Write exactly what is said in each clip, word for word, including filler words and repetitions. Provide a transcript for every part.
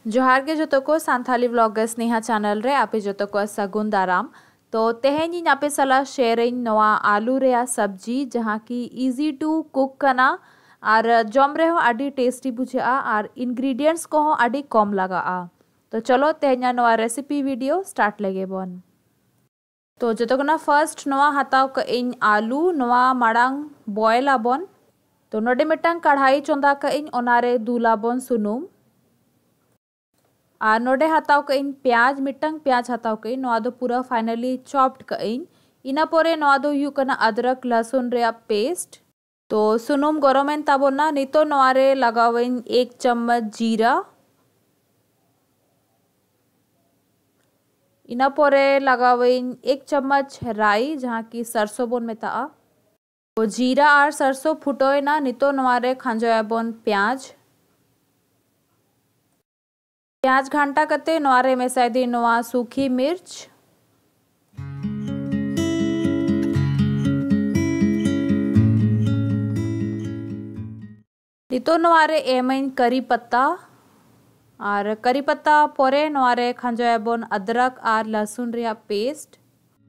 जोहार के जो को सांथाली व्लॉगर्स नेहा चैनल रे आपे जो को सगुन दाराम। तो तेहेनी आपे सला शेयरिंग नवा आलू रे सब्जी जहाँ की इजी टू कुक करना और जम रे हो आडी टेस्टी बुझा और इंग्रेडिएंट्स को हो आडी कम लगा। तो चलो तेहेना नवा रेसिपी वीडियो स्टार्ट लगे बन। तो जो ना फर्स्ट नवा हताव का इन आलू नवा माड़ांग बॉयल आबन। तो नोडे मिटांग कढ़ाई चंदा का इन ओनारे दूलाबन सुनुम और नोडे हताव का इन प्याज मिटांग प्याज हताव का इन नवा दो पूरा फाइनली चॉप्ड का इन इना पोरे नवा दो यू कना अदरक लहसुन रे पेस्ट। तो सुनुम गरमेन ताबोना नितो नवारे लगावें एक चम्मच जीरा इना पोरे लगावें एक चम्मच राई जहाँ की सरसों बोन में ता। तो जीरा और सरसों फुटोए ना नितो नवारे खांजोया बोन प्याज प्याज घंटा कते नवारे में शायद नवा सूखी मिर्च नितो नवारे एमइन करी पत्ता और करी पत्ता पोरे नवारे खांजोया बोन अदरक और लहसुन रिया पेस्ट।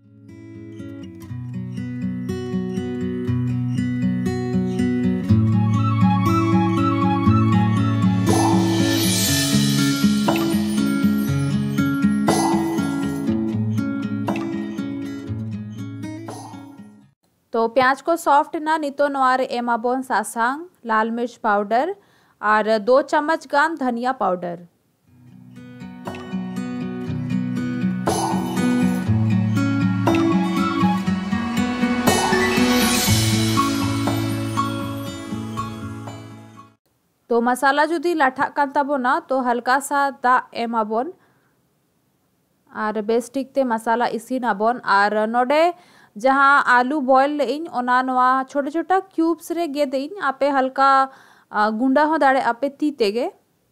तो प्याज को सॉफ्ट ना नितो नवारे एमाबोन सासांग लाल मिर्च पाउडर और दो चम्मच गान धनिया पाउडर। तो मसाला जुदी लाठा कान ताबोना तो हल्का सा दा एमाबोन और बेस ठीक ते मसाला इसी नाबोन और नोडे जहाँ आलू बॉयल इन ओना नवा छोटा छोटा क्यूब्स रे गेद इन आपे हल्का गुंडा हो दाड़े आपे ती तेगे।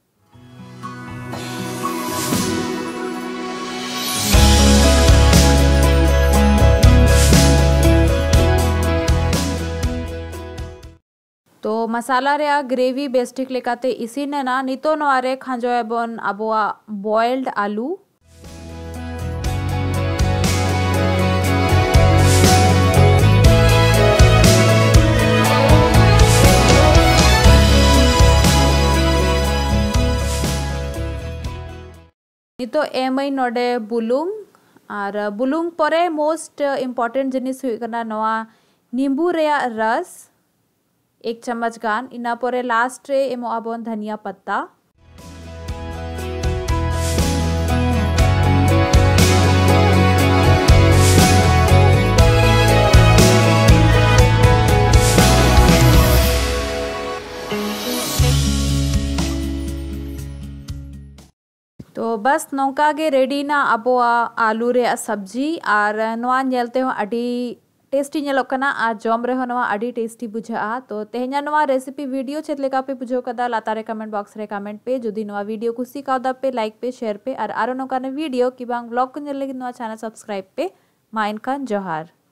तो मसाला रे ग्रेवी बेस्टिक लेकाते इसी ने ना नितो नवारे खांजोया बोन अबोआ बॉइल्ड आलू। तो एमई नोडे बुलुंग और बुलुंग परे मोस्ट इम्पोर्टेंट जिनिस हुई करना नवा नींबू रेया रस एक चम्मच गान इना परे लास्ट रे एमो आबोन धनिया पत्ता। तो बस नौका गे रेडी ना अब आलू रे सब्जी और नवा नेलते हो अडी टेस्टी नेलोकना आ जम रे हो नवा अडी टेस्टी बुझा। तो तेहेना नवा रेसिपी वीडियो चेत लेका पे बुझो कदा लातारे कमेंट बॉक्स रे कमेंट पे जुदी नवा वीडियो कुसी कादा पे लाइक पे शेयर पे और आरो नौका ने वीडियो की बांग ब्लॉग को नेल लगी नवा चैनल सब्सक्राइब पे माइन खान जोहार।